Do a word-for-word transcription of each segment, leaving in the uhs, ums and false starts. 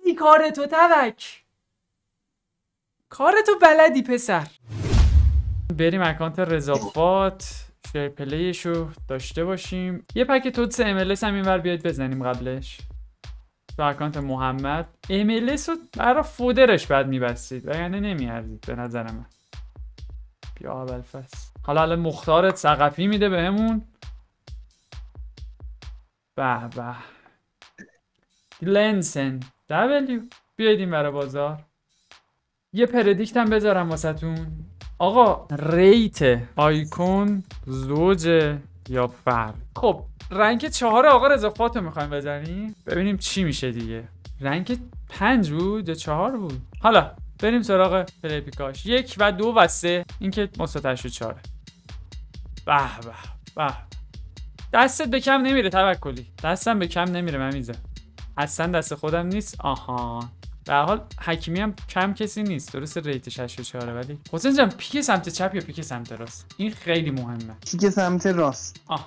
بلدی کارتو تبک، کارتو بلدی پسر. بریم اکانت رضافات شیر پلیشو داشته باشیم. یه پک توتس ام ال اس هم اینور بیاید بزنیم قبلش. تو اکانت محمد ام ال اس رو برای فودرش بعد میبستید وگرنه نمیارزید به نظر من. بیا اول فصل. حالا الان مختارت ثقفی میده بهمون. به به لنسن دبلیو. بیاید این برای بازار. یه پردیکت هم بذارم واسهتون. آقا ریت آیکون زوج یا فرد. خب رنک چهار آقا رضافات رو میخوایم بزنیم ببینیم چی میشه دیگه. رنک پنج بود یا چهار بود. حالا بریم سراغ پلی پیکاش. یک و دو و سه این که مثبت چهاره. به به به دستت به کم نمیره توکلی. دستم به کم نمیره ممیزه. اصلا دست خودم نیست. آها به هر حال حکیمی هم کم کسی نیست. درسته ریتش هشت و چهار ولی حسین جان پیک سمت چپ یا پیک سمت راست این خیلی مهمه. پیک سمت راست. آه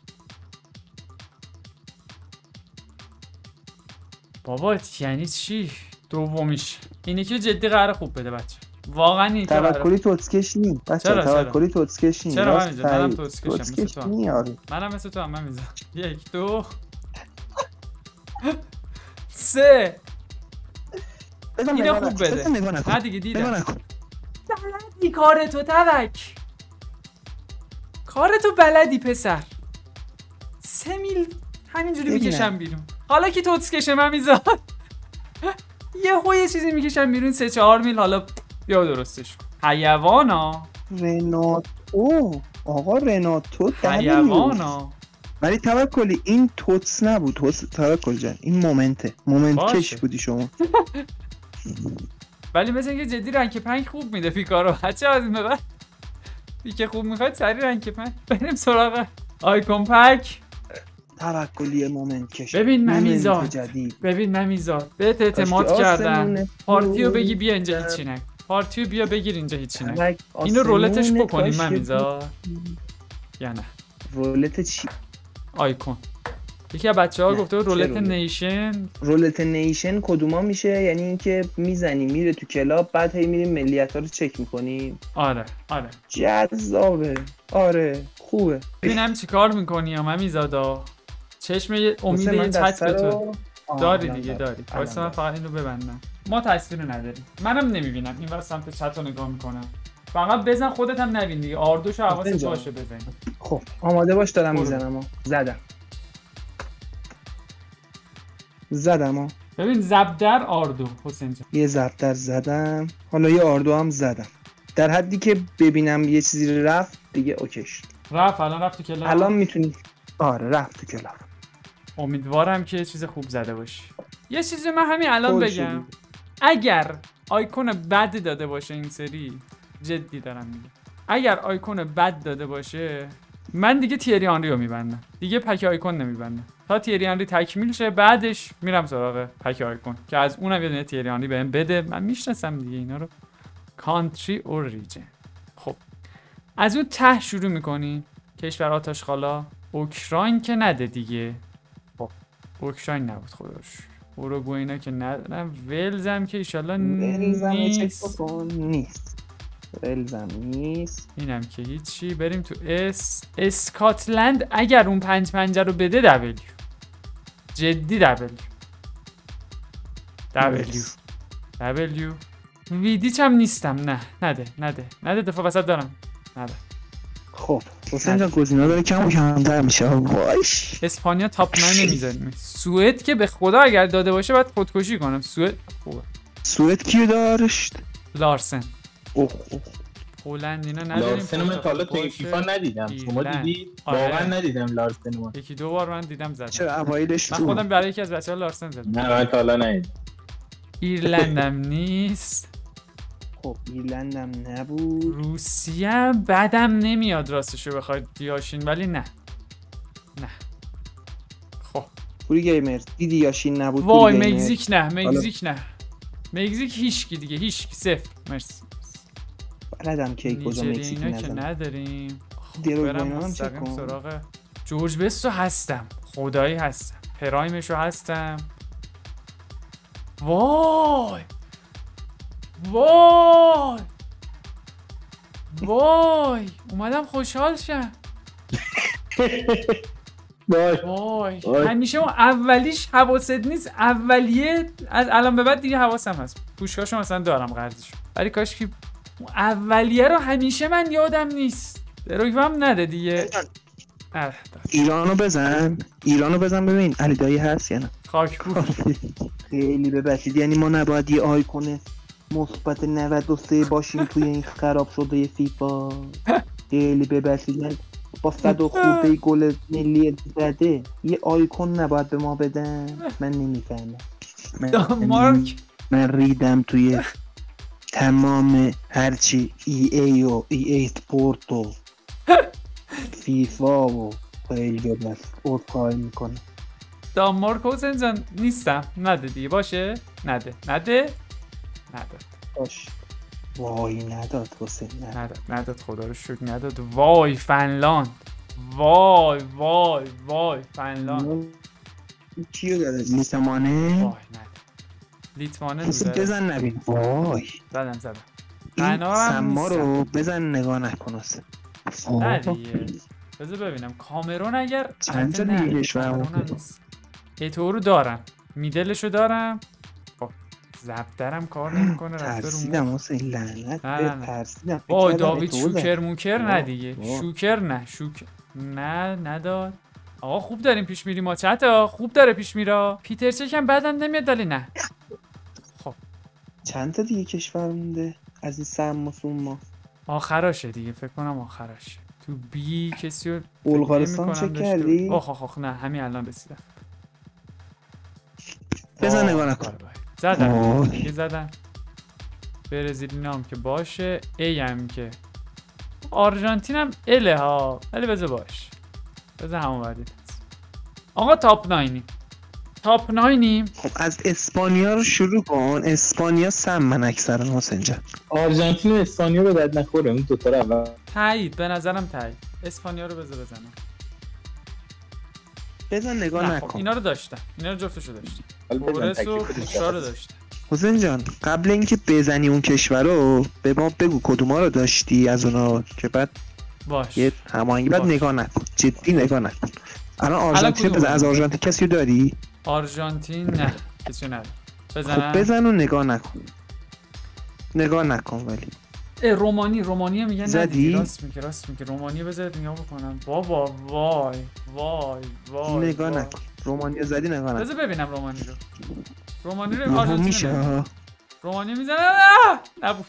بابا یعنی چی؟ دومیش اینی که جدی قرار خوب بده بچه. واقعا این که توکلی توتسکش نی بچه. توکلی توتسکش نی. چرا من اینجا منم توتسکشم مثل تو هم. میاری منم مثل تو هم من میزم. یک دو سه. اینو خوب بده. نه دیگه دیدم. بلدی کارتو تبک، کارتو بلدی پسر. سه میل همینجوری میکشم بیرون. حالا که توتس کشه من میزاد یه خو یه چیزی میکشم بیرون سه چهار میل. حالا بیا درستش کن. حیوانا رناتو. آقا رناتو حیوانا. ولی توکلی این توتس نبود. توتس توکل جان این مومنته. مومنت کش بودی شما. ولی مثل اینکه جدی رنگ پنج خوب میده پیکا رو. بچه از این به بعد پیک خوب میخواید سری رنگ پنج. بریم سراغ آیکون پک. توکلی مومنت کش. ببین ممیزاد ببین ممیزاد بهت اعتماد کردن. پارتیو بگی بیا اینجا هیچی نکن. پارتیو بیا بگیر اینجا هیچی نکن. اینو رولتش بکنیم ممیزاد یا نه؟ رولت چی؟ آیکون. یکی از بچه‌ها گفته رولت نیشن. رولت نیشن کدوما میشه؟ یعنی اینکه میزنی میره تو کلاب بعد هی میریم ملیت‌ها رو چک می‌کنیم. آره آره جذابه. آره خوبه. ببینم چیکار می‌کنی یا ممیزادا. چشم امید یه چت به تو داری دیگه داری. واسه من فقط اینو ببندم. ما تصویر نداریم. منم نمی‌بینم. اینور سمت چت رو نگاه می‌کنم. فقط بزن خودت هم نبین دیگه. آردوشو حواست باشه بزن. خب آماده باش دارم میزنم. زدم. زدم ها. ببین زبدر آردو حسین جان. یه زبدر زدم. حالا یه آردو هم زدم. در حدی که ببینم یه چیزی رفت دیگه اوکیش. رفت الان رفت تو کلاب. الان میتونی. آره رفت تو کلاب. امیدوارم که یه چیز خوب زده باشی. یه چیزی من همین الان بگم. اگر آیکون بد داده باشه این سری جدی دارم میگم. اگر آیکون بد داده باشه من دیگه تیری آنری رو میبندم. دیگه پک آیکون نمیبندم. تا تیری آنری تکمیل شه بعدش میرم سراغ پک آیکون که از اونم یه دونه تیری آنری بهم بده. من میشناسم دیگه اینا رو. کانتری اور ریجن. خب از اون ته شروع میکنی. کشور آتش خالا. اوکراین که نده دیگه. خب اوکراین نبود خداش. اوروگوئه اینا که ندارم. ولز هم که ایشالله نیست. نیست. ولزم نیست. اینم که هیچی. بریم تو اس. اسکاتلند اگر اون پنج پنجه رو بده دبلیو. جدی دبلیو. دبلیو. دبلیو. ویدیچ هم نیستم. نه نده نده نده دفعه وسط دارم. نده. خب حسین جان گزینه‌ها داره کم و کمتر میشه. واش اسپانیا تاپ نه نمیذاریم. سوئد که به خدا اگر داده باشه باید خودکشی کنم. سوئد خوبه. سوئد کیو داشت؟ لارسن. اوه اوه. هلند اینا نداریم. لارسن من تا حالا تو فیفا ندیدم. شما دیدید؟ واقعا ندیدم لارسن رو. یکی دو بار من دیدم زدم. چرا اوایلش من خودم برای یکی از بچه‌ها لارسن زدم. نه من تا حالا ندیدم. ایرلندم نیست. خب ایرلندم نبود. روسیه بعدم نمیاد راستشو بخواید دیاشین ولی نه. نه. خب پوری گیمر دیدی یاشین نبود. وای مکزیک نه مکزیک نه. مکزیک هیچکی دیگه هیچکی صفر. مرسی. بلدم کی کجا مکزیک اینا که نداریم. خب برم مستقیم سراغ جورج بستو هستم. خدایی هستم. پرایمشو هستم. وای وای وای اومدم خوشحال شم. وای وای وای. همیشه اون اولیش حواست نیست، اولیه از الان به بعد دیگه حواسم هست، پوشکاشو مثلا دارم قرضشو، ولی کاش که اون اولیه رو همیشه من یادم نیست. دروگم هم نده دیگه. اه، ایرانو بزن ایرانو بزن ببین علی دایی هست یا نه. خاک بور. خیلی ببخشید، یعنی ما نباید یه آیکون مثبت نود و سه باشیم توی این خراب شده فیفا. خیلی ببخشید، یعنی با صد و خورده گل ملی زده یه آیکون نباید به ما بدن. من نمیفهمم. من, دانمارک من ریدم توی تمام هرچی ای ای و ای ای سپورت و فیفا و خیلی ببخشید عذرخواهی میکنم. دانمارک حسین جان نیستم، نده دیگه باشه، نده نده نداد باش. وای نداد حسین نداد. نداد نداد خدا رو شکر نداد. وای فنلاند، وای وای وای فنلاند. کیو داده؟ لیتمانه؟ وای نداد لیتوانه رو حسین بزن نبین. وای زدم زدم این قنارم سما نیستم. رو بزن نگاه نکن حسین. نه دیگه بذار ببینم کامرون اگر چند تا البته نه، دیگه کشور کامرون هم بود؟ نیست. ایتو رو دارم، میدلشو دارم. خب زبدرم کار نمیکنه رفته رو ترسیدم مخ. حسین لعنت نه، نه، به نه. ترسیدم. وای فکر کردم داوید اتو زد. شوکر موکر نه وای، دیگه وای. شوکر نه شوکر نه نداد. آقا خوب داریم پیش میریم ما چتا خوب داره پیش میره. پیتر چک هم بعدم نمیاد ولی نه. خب چند تا دیگه کشور مونده از این سم و سوم؟ آخراشه دیگه فکر کنم آخراشه. تو بی کسی رو بلغارستان چک کردی؟ آخ آخ آخ نه همین الان رسیدم. بزن آه، نگاه نکن. بای بای. زدم وای. دیگه زدم. برزیل هم که باشه، ای هم که آرژانتین هم اله ها، ولی بذار باش بذار همون وردی هست. آقا تاپ ناینیم تاپ ناینیم. خب از اسپانیا رو شروع کن. اسپانیا سم من اکثرا حسین جان. آرژانتین و اسپانیا به درد نخوره اون دوتا رو اول. تایید به نظرم تایید. اسپانیا رو بذار بزنم. بزن نگاه نه خب نکن. اینا رو داشتم، اینا رو جفتشو داشتم. حالا بزن کورس و تکلیف کوشا رو داشتم. حسین جان قبل اینکه بزنی اون کشور رو به ما بگو کدوما رو داشتی از اونا که بعد باش یه هماهنگی. بعد باش. نگاه نکن، جدی نگاه نکن. الان آرژانتین کدوم بزن. رو؟ از آرژانتین کسی رو داری؟ آرژانتین نه کسی نداره. خب بزنم. بزن و نگاه نکن. نگاه نکن ولی اه رومانی رومانی میگن زدی؟ ندیدی. راست میگه راست میگه رومانی بذارید نگاه بکنم. بابا وای وای وای نگاه وای. نکن. رومانیا زدی نگاه نکن. بذار ببینم رومانی رو. رومانی رو یهو آرژانتین میشه رو ها. رومانی میزنه. نه نبود.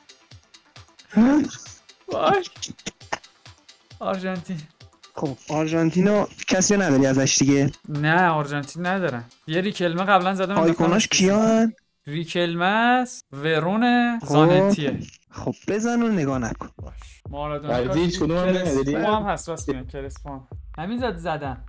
وای آرژانتین. خب آرژانتینو کسی رو نداری ازش دیگه؟ نه آرژانتین ندارم. یه ریکلمه قبلا زدم. آیکوناش کیان؟ ریکلمه است، ورون، خب. زانتیه. خب بزن و نگاه نکن. باش مارادونا ولی هیچ کدوم هم کرسپو نداری؟ هم هست راست میگن کرسپو هم. همین زد زدم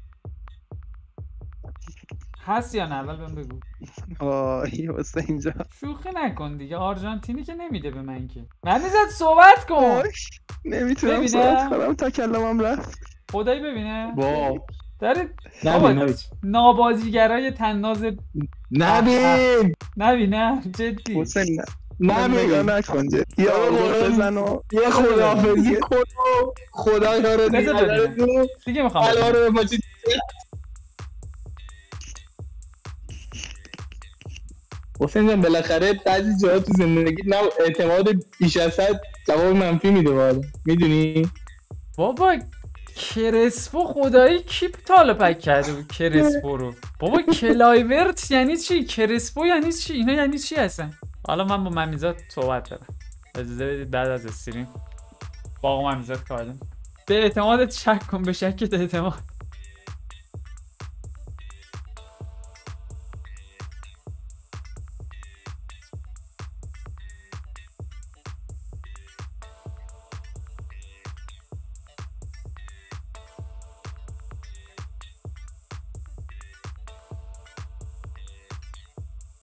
هست یا نه اول بهم بگو. آی حسین جان. شوخی نکن دیگه، آرژانتینی که نمیده به من که. من زد صحبت کن. آی نمیتونم ببینم. صحبت کنم تا کلمم رفت. خدایی ببینه واو داره. نبین نبین نابازیگرای تناز نبین نبینه جدی. حسین نه نبین نگاه نکن جد. یا آقا بزن و یه خداحافظی کن و خدا یارو بذار ببینم. دیگه دیگه میخوام الان رو ما چی حسین جان بالاخره بعضی جاها تو زندگی نه اعتماد بیش از حد جواب منفی میده والا میدونی. بابا کرسپو خدایی کی تاله پک کرده بود کرسپو رو. بابا کلایورت یعنی چی؟ کرسپو یعنی چی؟ اینا یعنی چی هستن؟ حالا من با ممیزاد صحبت دارم. اجازه بدید بعد از استریم با آقا ممیزاد کار دارم. به اعتمادت شک کن، به شکت اعتماد.